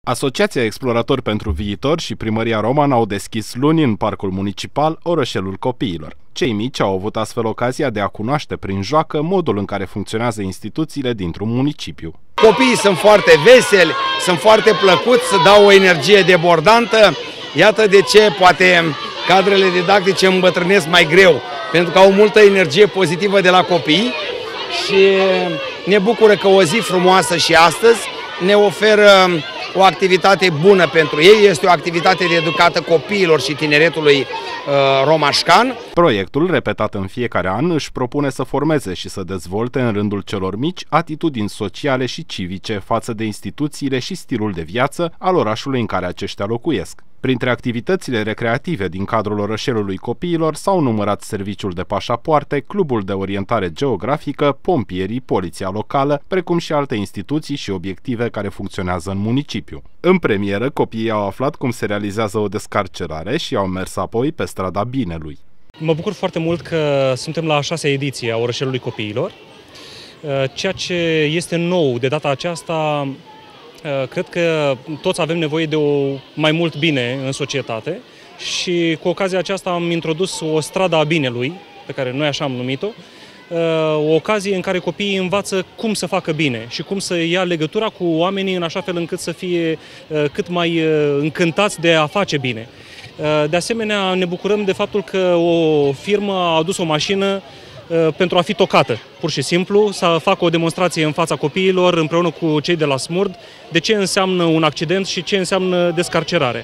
Asociația Exploratori pentru Viitor și Primăria Roman au deschis luni în Parcul Municipal Orășelul Copiilor. Cei mici au avut astfel ocazia de a cunoaște prin joacă modul în care funcționează instituțiile dintr-un municipiu. Copiii sunt foarte veseli, sunt foarte plăcuți, dau o energie debordantă. Iată de ce poate cadrele didactice îmbătrânesc mai greu, pentru că au multă energie pozitivă de la copii și ne bucură că o zi frumoasă și astăzi ne oferă o activitate bună pentru ei, este o activitate dedicată copiilor și tineretului romașcan. Proiectul, repetat în fiecare an, își propune să formeze și să dezvolte în rândul celor mici atitudini sociale și civice față de instituțiile și stilul de viață al orașului în care aceștia locuiesc. Printre activitățile recreative din cadrul Orășelului Copiilor s-au numărat serviciul de pașapoarte, clubul de orientare geografică, pompierii, poliția locală, precum și alte instituții și obiective care funcționează în municipiu. În premieră, copiii au aflat cum se realizează o descarcerare și au mers apoi pe strada Binelui. Mă bucur foarte mult că suntem la a 6-a ediție a Orășelului Copiilor. Ceea ce este nou de data aceasta, cred că toți avem nevoie de mai mult bine în societate și cu ocazia aceasta am introdus o stradă a binelui, pe care noi așa am numit-o, o ocazie în care copiii învață cum să facă bine și cum să ia legătura cu oamenii în așa fel încât să fie cât mai încântați de a face bine. De asemenea, ne bucurăm de faptul că o firmă a adus o mașină pentru a fi tocată, pur și simplu, să facă o demonstrație în fața copiilor, împreună cu cei de la SMURD, de ce înseamnă un accident și ce înseamnă descarcerare.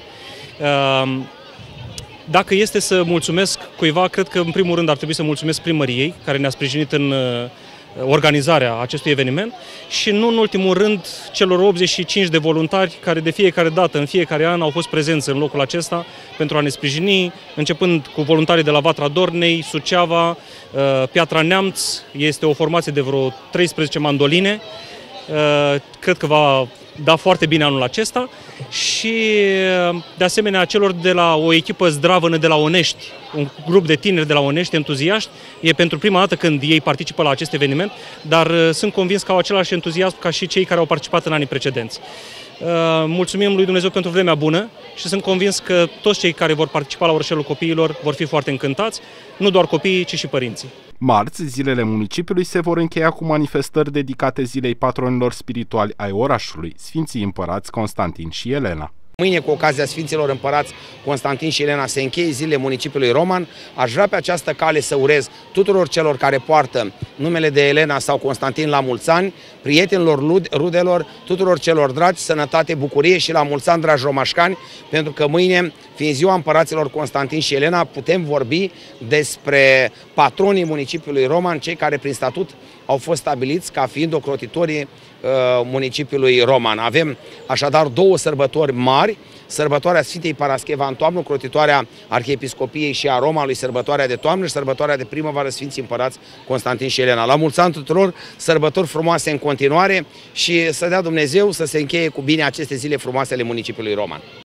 Dacă este să mulțumesc cuiva, cred că în primul rând ar trebui să mulțumesc primăriei, care ne-a sprijinit în organizarea acestui eveniment și nu în ultimul rând celor 85 de voluntari care de fiecare dată, în fiecare an, au fost prezenți în locul acesta pentru a ne sprijini, începând cu voluntarii de la Vatra Dornei, Suceava, Piatra Neamț, este o formație de vreo 13 mandoline, cred că va da foarte bine anul acesta și de asemenea celor de la o echipă zdravănă de la Onești, un grup de tineri de la Onești, entuziaști. E pentru prima dată când ei participă la acest eveniment, dar sunt convins că au același entuziasm ca și cei care au participat în anii precedenți. Mulțumim lui Dumnezeu pentru vremea bună și sunt convins că toți cei care vor participa la Orășelul Copiilor vor fi foarte încântați, nu doar copiii, ci și părinții. Marți, zilele municipiului se vor încheia cu manifestări dedicate zilei patronilor spirituali ai orașului, Sfinții Împărați Constantin și Elena. Mâine, cu ocazia Sfinților Împărați Constantin și Elena, se încheie zilele municipiului Roman. Aș vrea pe această cale să urez tuturor celor care poartă numele de Elena sau Constantin la mulți ani, prietenilor, rudelor, tuturor celor dragi, sănătate, bucurie și la mulți ani, dragi romașcani, pentru că mâine, fiind ziua împăraților Constantin și Elena, putem vorbi despre patronii municipiului Roman, cei care prin statut au fost stabiliți ca fiind ocrotitorii municipiului Roman. Avem așadar două sărbători mari, sărbătoarea Sfintei Parascheva în toamnă, ocrotitoarea Arhiepiscopiei și a Romului, sărbătoarea de toamnă și sărbătoarea de primăvară, Sfinții Împărați Constantin și Elena. La mulți ani tuturor, sărbători frumoase în continuare și să dea Dumnezeu să se încheie cu bine aceste zile frumoase ale municipiului Roman.